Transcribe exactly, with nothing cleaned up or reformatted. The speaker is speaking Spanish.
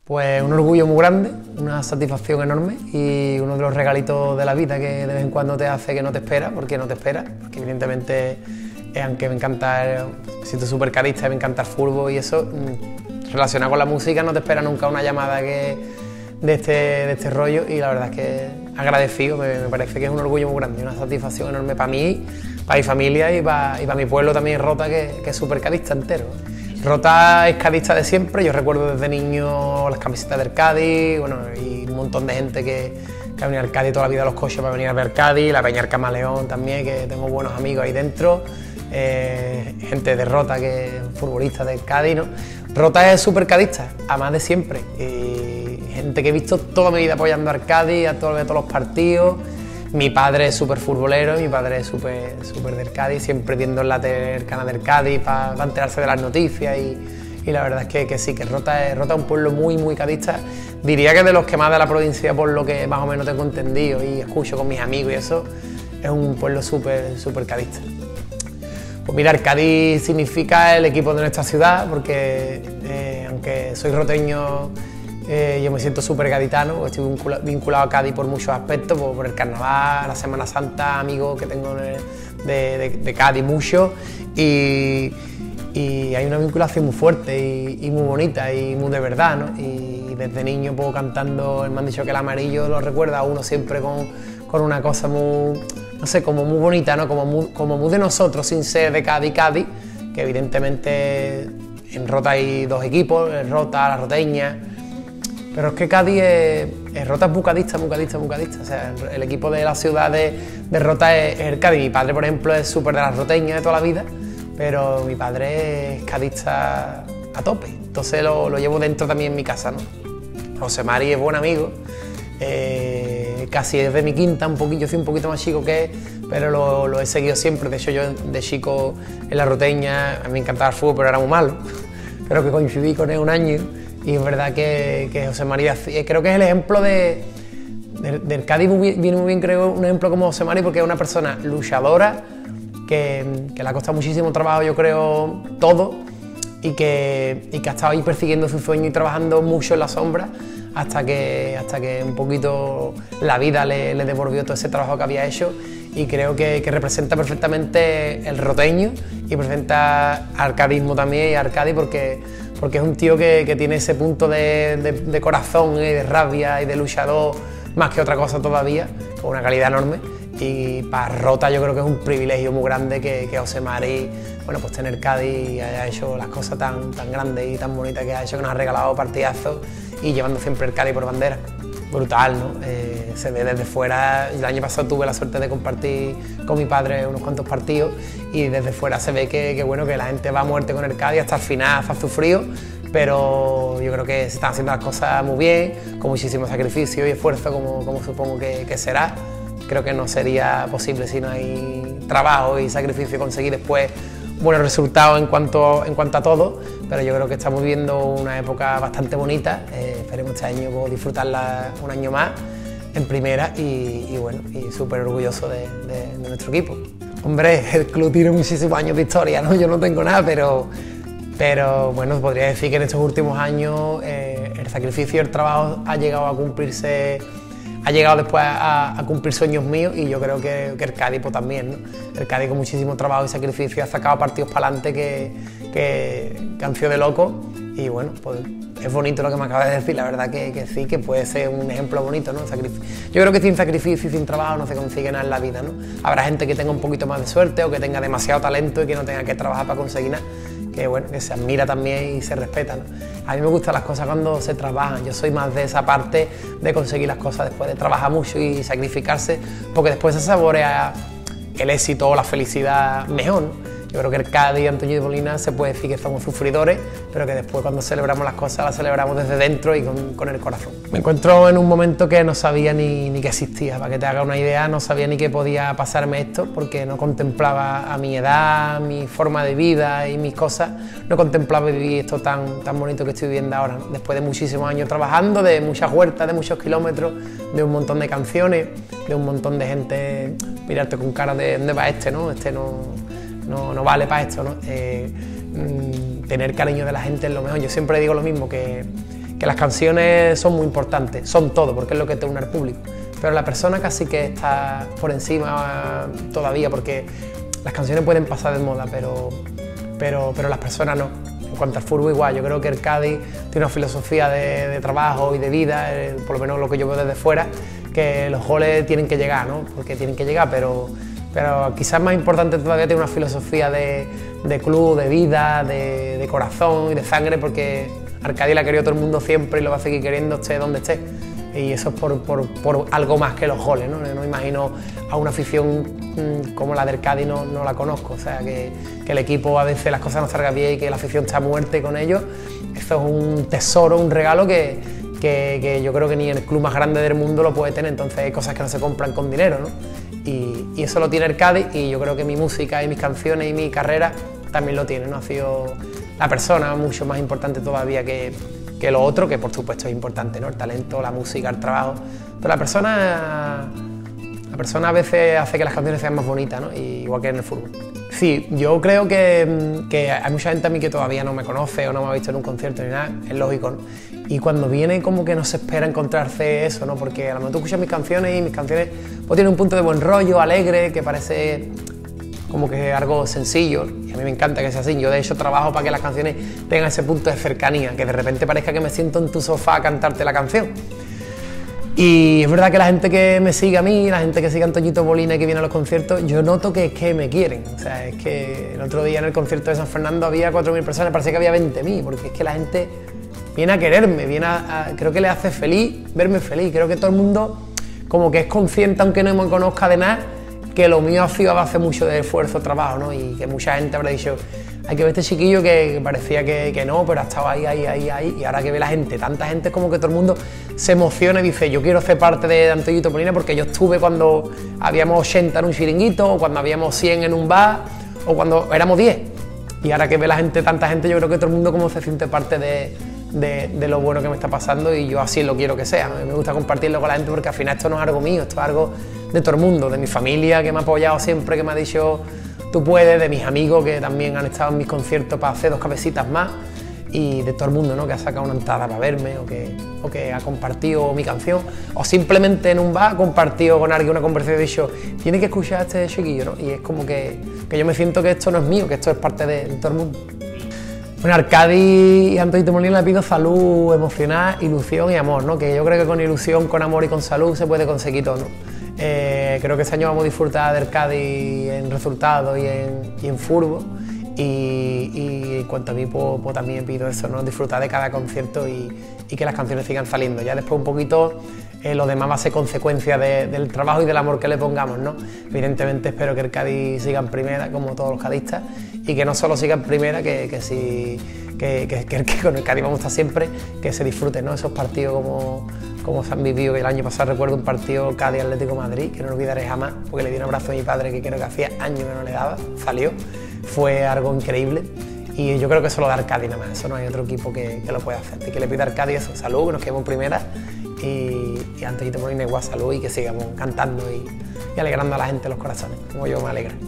Pues un orgullo muy grande, una satisfacción enorme y uno de los regalitos de la vida que de vez en cuando te hace que no te espera, porque no te espera, porque evidentemente, eh, aunque me encanta, me siento súper cadista, me encanta el fútbol y eso, relacionado con la música no te espera nunca una llamada que, de, este, de este rollo y la verdad es que agradecido, me, me parece que es un orgullo muy grande, una satisfacción enorme para mí, para mi familia y para, y para mi pueblo también Rota, que, que es súper cadista entero. Rota es cadista de siempre, yo recuerdo desde niño las camisetas del Cádiz, bueno, y un montón de gente que, que ha venido al Cádiz toda la vida, los coches para venir a ver Cádiz, la Peña del Camaleón también, que tengo buenos amigos ahí dentro, eh, gente de Rota, que futbolistas del Cádiz, ¿no? Rota es súper cadista, además de siempre, y gente que he visto toda mi vida apoyando al Cádiz, a todos, a todos los partidos. Mi padre es súper futbolero, mi padre es súper súper del Cádiz, siempre viendo en la tele el canal del Cádiz para pa enterarse de las noticias y, y la verdad es que, que sí, que Rota es, Rota es un pueblo muy, muy cadista. Diría que de los que más de la provincia, por lo que más o menos tengo entendido y escucho con mis amigos y eso, es un pueblo súper, súper cadista. Pues mira, el Cádiz significa el equipo de nuestra ciudad, porque eh, aunque soy roteño, Eh, yo me siento súper gaditano, estoy vinculado, vinculado a Cádiz por muchos aspectos, por, por el carnaval, la Semana Santa, amigos que tengo de, de, de Cádiz mucho y, y hay una vinculación muy fuerte y, y muy bonita y muy de verdad, ¿no? Y desde niño pues, cantando, me han dicho que el amarillo lo recuerda a uno siempre con, con una cosa muy, no sé, como muy bonita, ¿no? Como muy, como muy de nosotros, sin ser de Cádiz, Cádiz, que evidentemente en Rota hay dos equipos, el Rota, la Roteña. Pero es que Cádiz es, es Rota es bucadista, bucadista, bucadista. O sea, el, el equipo de la ciudad de, de Rota es, es el Cádiz. Mi padre, por ejemplo, es súper de las roteñas de toda la vida, pero mi padre es cadista a tope. Entonces lo, lo llevo dentro también en mi casa, ¿no? José Mari es buen amigo, eh, casi es de mi quinta, un poquito, yo soy un poquito más chico que él, pero lo, lo he seguido siempre. De hecho, yo de chico en la roteña, a mí me encantaba el fútbol, pero era muy malo. Pero que coincidí con él un año. Y es verdad que, que José María, creo que es el ejemplo de, de, del Cádiz, viene muy bien, creo, un ejemplo como José María, porque es una persona luchadora, que, que le ha costado muchísimo trabajo, yo creo, todo, y que, y que ha estado ahí persiguiendo su sueño y trabajando mucho en la sombra, hasta que, hasta que un poquito la vida le, le devolvió todo ese trabajo que había hecho, y creo que, que representa perfectamente el roteño, y representa al cadismo también y al Cádiz, porque porque es un tío que, que tiene ese punto de, de, de corazón y de rabia y de luchador, más que otra cosa todavía, con una calidad enorme. Y para Rota yo creo que es un privilegio muy grande que, que José Mari, bueno, pues tener Cádiz y haya hecho las cosas tan, tan grandes y tan bonitas que ha hecho, que nos ha regalado partidazos y llevando siempre el Cádiz por bandera. Brutal, ¿no? Eh, se ve desde fuera. El año pasado tuve la suerte de compartir con mi padre unos cuantos partidos y desde fuera se ve que, que, bueno, que la gente va a muerte con el Cádiz hasta el final, ha sufrido, pero yo creo que se están haciendo las cosas muy bien, con muchísimo sacrificio y esfuerzo, como, como supongo que, que será. Creo que no sería posible si no hay trabajo y sacrificio conseguir después buenos resultados en cuanto, en cuanto a todo, pero yo creo que estamos viviendo una época bastante bonita, eh, esperemos este año pues, disfrutarla un año más en primera y, y bueno, y súper orgulloso de, de, de nuestro equipo. Hombre, el club tiene muchísimos años de historia, ¿no? Yo no tengo nada, pero, pero bueno, podría decir que en estos últimos años eh, el sacrificio y el trabajo ha llegado a cumplirse, ha llegado después a, a cumplir sueños míos y yo creo que, que el Cádiz pues, también, ¿no? El Cádiz con muchísimo trabajo y sacrificio ha sacado partidos para adelante que, que, que han sido de loco y bueno, pues es bonito lo que me acabas de decir, la verdad que, que sí, que puede ser un ejemplo bonito, ¿no? Sacrificio. Yo creo que sin sacrificio y sin trabajo no se consigue nada en la vida, ¿no? Habrá gente que tenga un poquito más de suerte o que tenga demasiado talento y que no tenga que trabajar para conseguir nada, que bueno, que se admira también y se respeta, ¿no? A mí me gustan las cosas cuando se trabajan, yo soy más de esa parte de conseguir las cosas después de trabajar mucho y sacrificarse, porque después se saborea el éxito o la felicidad mejor, ¿no? Yo creo que el Cádiz y Antonio de Molina se puede decir que somos sufridores, pero que después cuando celebramos las cosas las celebramos desde dentro y con, con el corazón. Me encuentro en un momento que no sabía ni, ni que existía, para que te hagas una idea, no sabía ni que podía pasarme esto, porque no contemplaba a mi edad, mi forma de vida y mis cosas, no contemplaba vivir esto tan, tan bonito que estoy viviendo ahora, ¿no? Después de muchísimos años trabajando, de muchas huertas, de muchos kilómetros, de un montón de canciones, de un montón de gente mirarte con cara de ¿dónde va este, no? Este no... No, no vale para esto, ¿no? Eh, mmm, tener cariño de la gente es lo mejor. Yo siempre digo lo mismo, que, que las canciones son muy importantes, son todo, porque es lo que te une al público, pero la persona casi que está por encima todavía, porque las canciones pueden pasar de moda, pero, pero, pero las personas no. En cuanto al fútbol igual, yo creo que el Cádiz tiene una filosofía de, de trabajo y de vida, eh, por lo menos lo que yo veo desde fuera, que los goles tienen que llegar, ¿no? Porque tienen que llegar, pero, pero quizás más importante todavía tiene una filosofía de, de club, de vida, de, de corazón y de sangre, porque al Cádiz la ha querido todo el mundo siempre y lo va a seguir queriendo esté donde esté. Y eso es por, por, por algo más que los goles, ¿no? No imagino a una afición mmm, como la del Cádiz, no, no la conozco, o sea, que, que el equipo a veces las cosas no salgan bien y que la afición está muerta con ellos, eso es un tesoro, un regalo que, que, que yo creo que ni el club más grande del mundo lo puede tener, entonces hay cosas que no se compran con dinero, ¿no? Y, y eso lo tiene el Cádiz y yo creo que mi música y mis canciones y mi carrera también lo tiene, ¿no? Ha sido la persona mucho más importante todavía que... que lo otro, que por supuesto es importante, ¿no? El talento, la música, el trabajo, pero la persona, la persona a veces hace que las canciones sean más bonitas, ¿no? Y igual que en el fútbol. Sí, yo creo que, que hay mucha gente a mí que todavía no me conoce o no me ha visto en un concierto ni nada, es lógico, ¿no? Y cuando viene como que no se espera encontrarse eso, ¿no? Porque a lo mejor tú escuchas mis canciones y mis canciones pues tienen un punto de buen rollo, alegre, que parece como que es algo sencillo, y a mí me encanta que sea así. Yo de hecho trabajo para que las canciones tengan ese punto de cercanía, que de repente parezca que me siento en tu sofá a cantarte la canción. Y es verdad que la gente que me sigue a mí, la gente que sigue a Antoñito Molina y que viene a los conciertos, yo noto que es que me quieren. O sea, es que el otro día en el concierto de San Fernando había cuatro mil personas, parecía que había veinte mil, porque es que la gente viene a quererme, viene a, a, creo que le hace feliz verme feliz. Creo que todo el mundo como que es consciente, aunque no me conozca de nada, que lo mío ha sido a base mucho de esfuerzo, trabajo, ¿no? Y que mucha gente habrá dicho, hay que ver este chiquillo que, que parecía que, que no, pero ha estado ahí, ahí, ahí, ahí, y ahora que ve la gente, tanta gente, es como que todo el mundo se emociona y dice, yo quiero ser parte de Antoñito Molina porque yo estuve cuando habíamos ochenta en un chiringuito, o cuando habíamos cien en un bar, o cuando éramos diez. Y ahora que ve la gente, tanta gente, yo creo que todo el mundo como se siente parte de, de, de lo bueno que me está pasando, y yo así lo quiero que sea, ¿no? Me gusta compartirlo con la gente porque al final esto no es algo mío, esto es algo de todo el mundo, de mi familia que me ha apoyado siempre, que me ha dicho tú puedes, de mis amigos que también han estado en mis conciertos para hacer dos cabecitas más, y de todo el mundo, ¿no? Que ha sacado una entrada para verme, o que, o que ha compartido mi canción, o simplemente en un bar ha compartido con alguien una conversación y ha dicho, tiene que escuchar a este chiquillo, ¿no? Y es como que, que yo me siento que esto no es mío, que esto es parte de, de todo el mundo. Bueno, a Cádiz y a Antoñito Molina le pido salud emocional, ilusión y amor, ¿no? Que yo creo que con ilusión, con amor y con salud se puede conseguir todo, ¿no? Eh, creo que este año vamos a disfrutar del Cádiz en resultados y en, y en fútbol, y, y en cuanto a mí pues, pues también pido eso, ¿no? Disfrutar de cada concierto y, y que las canciones sigan saliendo. Ya después un poquito eh, lo demás va a ser consecuencia de, del trabajo y del amor que le pongamos, ¿no? Evidentemente espero que el Cádiz siga en primera, como todos los cadistas, y que no solo siga en primera, que, que, si, que, que, que, que con el Cádiz vamos a estar siempre, que se disfruten, ¿no? Esos partidos como, como se han vivido. El año pasado recuerdo un partido Cádiz-Atlético de Madrid, que no lo olvidaré jamás, porque le di un abrazo a mi padre, que creo que hacía años que no le daba, salió, fue algo increíble. Y yo creo que eso lo da el Cádiz nada más, eso no hay otro equipo que, que lo pueda hacer. Y que le pida al Cádiz eso, salud, que nos quedemos en primera, y, y Antoñito Molina igual salud, y que sigamos cantando y, y alegrando a la gente los corazones, como yo me alegra.